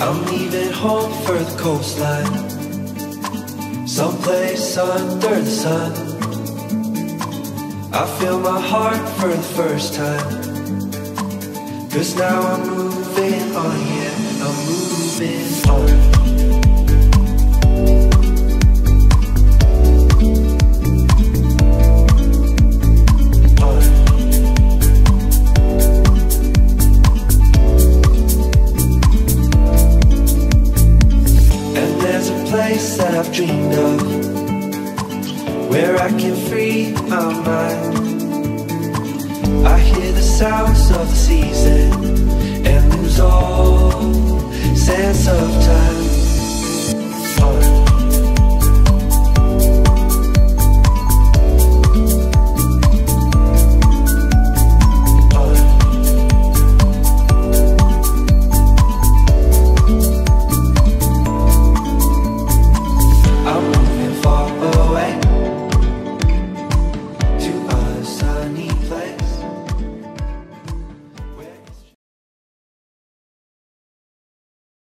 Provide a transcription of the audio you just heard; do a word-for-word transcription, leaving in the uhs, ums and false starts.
I'm leaving home for the coastline, someplace under the sun. I feel my heart for the first time, 'cause now I'm moving on, yeah, I'm moving on. That I've dreamed of, where I can free my mind. I hear the sounds of the season,